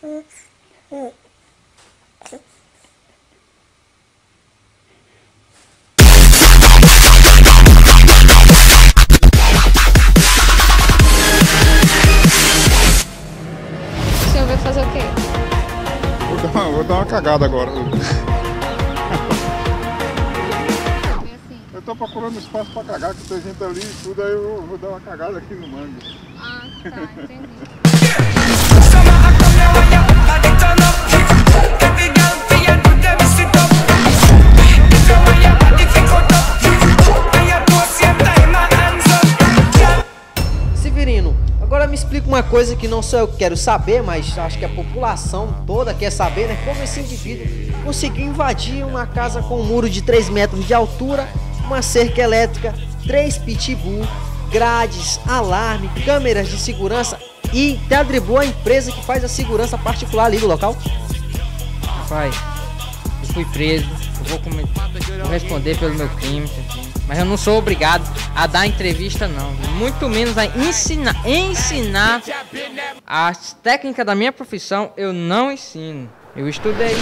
senhor vai fazer o quê? Vou dar uma cagada agora. Eu tô procurando espaço pra cagar, que tem gente ali e tudo, aí eu vou dar uma cagada aqui no mangue. Ah, tá, entendi. Severino, agora me explica uma coisa que não só eu quero saber, mas acho que a população toda quer saber, né? Como esse indivíduo conseguiu invadir uma casa com um muro de 3 metros de altura, uma cerca elétrica, 3 pitbull, grades, alarme, câmeras de segurança e até driblou a empresa que faz a segurança particular ali do local? Pai, eu fui preso, vou responder pelo meu crime, mas eu não sou obrigado a dar entrevista não, muito menos a ensinar as técnicas da minha profissão, eu não ensino. Eu estudei.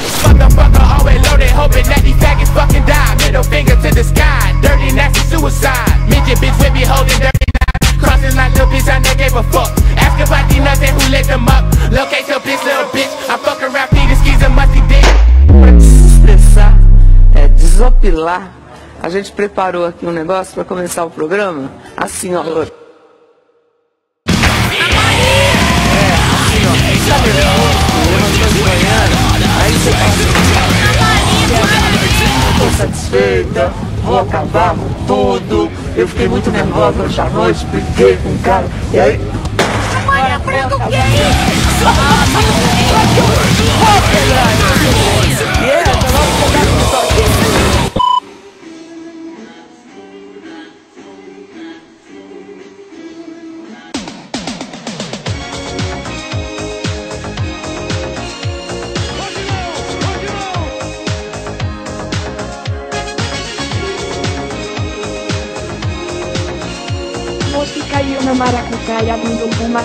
Expressar, desopilar. A gente preparou aqui um negócio para começar o programa. Assim, ó. Aí você tô satisfeita, vou acabar com tudo. Eu fiquei muito nervosa hoje à noite, briguei com o cara. E aí. Maria Branca, o que é isso? Você caiu na maracutaia do Puma.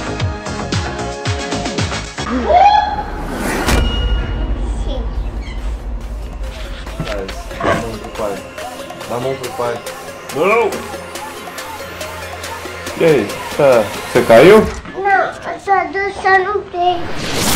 Dá a mão pro pai. Dá a mão pro pai. Não! E aí? Você caiu? Não, eu só dançando no peito.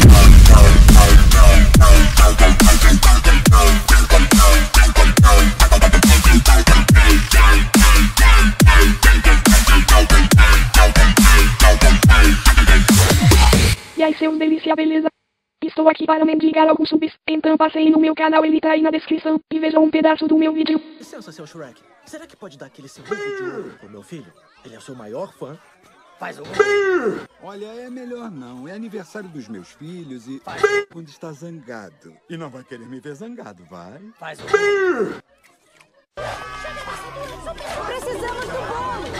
E aí, seu delícia, beleza? Estou aqui para mendigar alguns subs, então passei no meu canal, ele tá aí na descrição, e vejam um pedaço do meu vídeo. Licença, seu Shrek. Será que pode dar aquele seu ovo de ouro pro meu filho? Ele é o seu maior fã. Faz o... Olha, é melhor não. É aniversário dos meus filhos e... Quando está zangado. E não vai querer me ver zangado, vai? Faz o... Precisamos do bolo.